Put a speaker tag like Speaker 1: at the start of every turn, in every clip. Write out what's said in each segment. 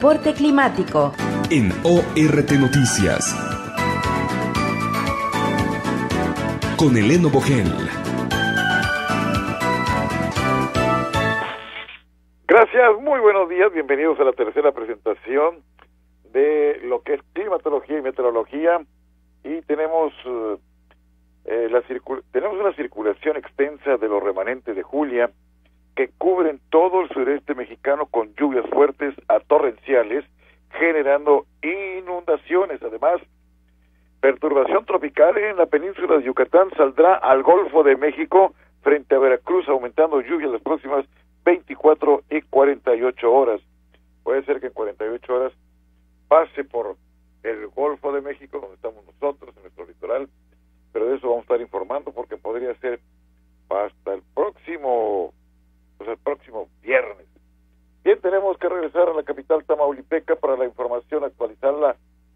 Speaker 1: Reporte climático.
Speaker 2: En ORT Noticias. Con Eleno Bogel.
Speaker 3: Gracias, muy buenos días, bienvenidos a la tercera presentación de lo que es climatología y meteorología, y tenemos una circulación extensa de los remanentes de Julia que cubren todo el sureste mexicano con lluvias fuertes a torrenciales, generando inundaciones. Además, perturbación tropical en la península de Yucatán saldrá al Golfo de México frente a Veracruz, aumentando lluvias las próximas 24 y 48 horas. Puede ser que en 48 horas pase por el Golfo de México, donde estamos nosotros, en nuestro litoral, pero de eso vamos a estar informando porque podría ser hasta el próximo viernes. Bien, tenemos que regresar a la capital tamaulipeca para la información, actualizarla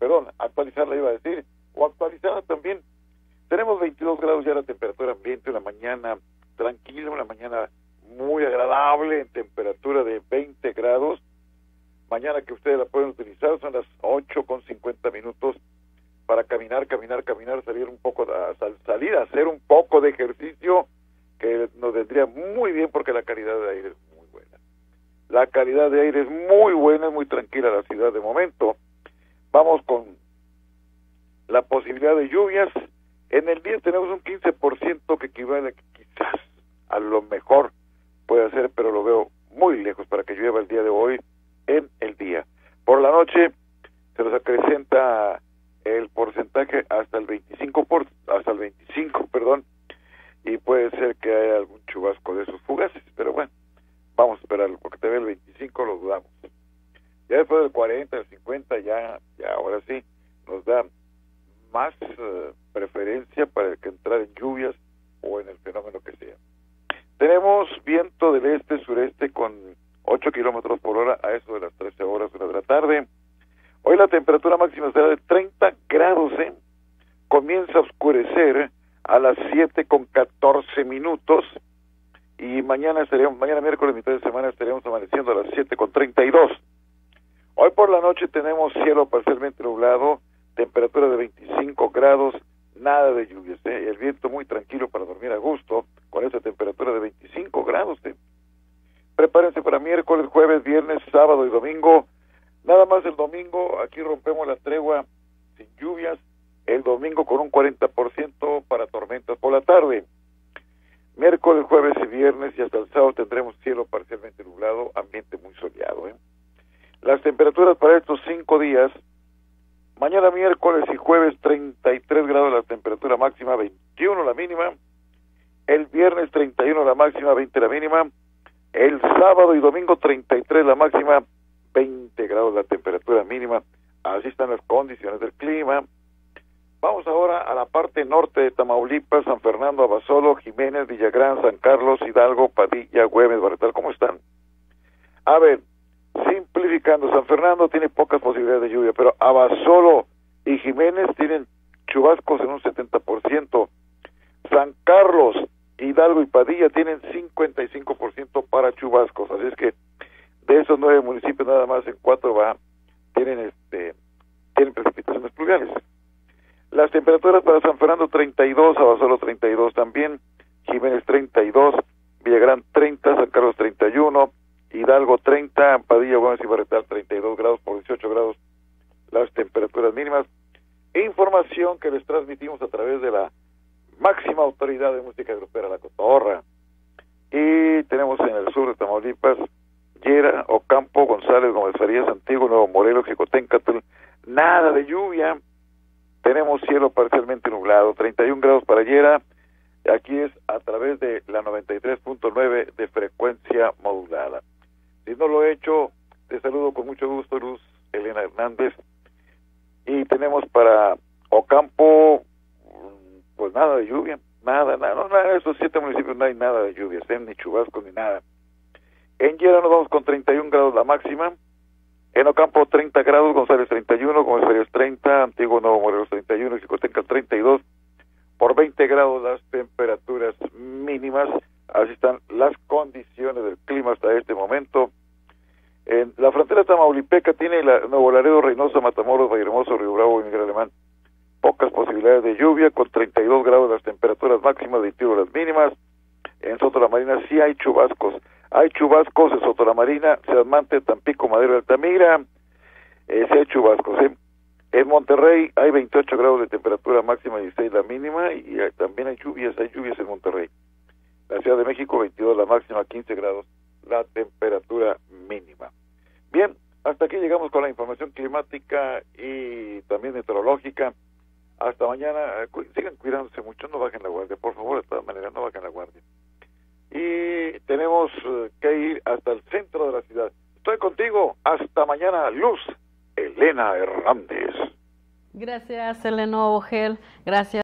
Speaker 3: también. Tenemos 22 grados ya la temperatura ambiente, una mañana tranquila, una mañana muy agradable en temperatura de 20 grados. Mañana que ustedes la pueden utilizar son las 8:50 para caminar, salir a hacer un poco de ejercicio que nos vendría muy bien porque la calidad de aire es muy buena. La calidad de aire es muy buena, es muy tranquila la ciudad de momento. Vamos con la posibilidad de lluvias. En el día tenemos un 15% que equivale quizás a lo mejor puede ser, pero lo veo muy lejos para que llueva el día de hoy en el día. Por la noche se nos acrecenta el porcentaje hasta el 25, y puede ser que haya algún chubasco de esos fugaces, pero bueno, vamos a esperarlo, porque todavía el 25 lo dudamos. Ya después del 40, el 50, ya ahora sí, nos da más preferencia para que entrar en lluvias o en el fenómeno que sea. Tenemos viento del este-sureste con 8 kilómetros por hora a eso de las 13 horas de la tarde. Hoy la temperatura máxima será de 30 grados, comienza a oscurecer a las 7:14, y mañana miércoles, mitad de semana, estaríamos amaneciendo a las 7:32. Hoy por la noche tenemos cielo parcialmente nublado, temperatura de 25 grados, nada de lluvias, el viento muy tranquilo para dormir a gusto, con esa temperatura de 25 grados. Prepárense para miércoles, jueves, viernes, sábado y domingo. Nada más el domingo, aquí rompemos la tregua sin lluvias, el domingo con un 40% para tormentas por la tarde. Miércoles, jueves y viernes y hasta el sábado tendremos cielo parcialmente nublado, ambiente muy soleado. Las temperaturas para estos 5 días: mañana miércoles y jueves 33 grados la temperatura máxima, 21 la mínima. El viernes 31 la máxima, 20 la mínima. El sábado y domingo 33 la máxima, 20 grados la temperatura mínima. Así están las condiciones del clima. Vamos ahora a la parte norte de Tamaulipas: San Fernando, Abasolo, Jiménez, Villagrán, San Carlos, Hidalgo, Padilla, Güemes, Barretal. ¿Cómo están? A ver, simplificando, San Fernando tiene pocas posibilidades de lluvia, pero Abasolo y Jiménez tienen chubascos en un 70%. San Carlos, Hidalgo y Padilla tienen 55% para chubascos, así es que de esos 9 municipios nada más en 4 tienen precipitaciones pluviales. Las temperaturas para San Fernando 32, Abasolo 32 también, Jiménez 32, Villagrán 30, San Carlos 31, Hidalgo 30, Padilla, Güemes y Barretal 32 grados por 18 grados las temperaturas mínimas. Información que les transmitimos a través de la máxima autoridad de música grupera, La Cotorra. Y tenemos en el sur de Tamaulipas: Llera, Ocampo, González, Gómez Farías, Antiguo, Nuevo Morelos, Jicoténcatl. Nada de lluvia. Tenemos cielo parcialmente nublado, 31 grados para Llera. Aquí es a través de la 93.9 de frecuencia modulada. Si no lo he hecho, te saludo con mucho gusto, Luz Elena Hernández. Y tenemos para Ocampo, pues nada de lluvia, nada, esos 7 municipios no hay nada de lluvia, ni chubascos ni nada. En Llera nos vamos con 31 grados la máxima, en Ocampo 30 grados, González 31, Gómez Farías 30, Antiguo Nuevo Morelos 31, Xicotenca 32, por 20 grados las temperaturas mínimas. Así están las condiciones del clima hasta este momento En la frontera tamaulipeca tiene Nuevo Laredo, Reynosa, Matamoros, Vallehermoso, Río Bravo y Miguel Alemán. Pocas posibilidades de lluvia, con 32 grados las temperaturas máximas, 21 las mínimas. En Soto la Marina sí hay chubascos. Hay chubascos en Soto la Marina, Seamante, Tampico, Madero y Altamira. Sí hay chubascos. En Monterrey hay 28 grados de temperatura máxima, 16 la mínima. Y también hay lluvias en Monterrey. La Ciudad de México, 22 la máxima, 15 grados la temperatura mínima. Bien, hasta aquí llegamos con la información climática y también meteorológica. Hasta mañana. Sigan cuidándose mucho, no bajen la guardia, por favor, de todas maneras, no bajen la guardia. Y tenemos que ir hasta el centro de la ciudad. Estoy contigo, hasta mañana, Luz Elena Hernández.
Speaker 1: Gracias, Eleno Bogel, gracias.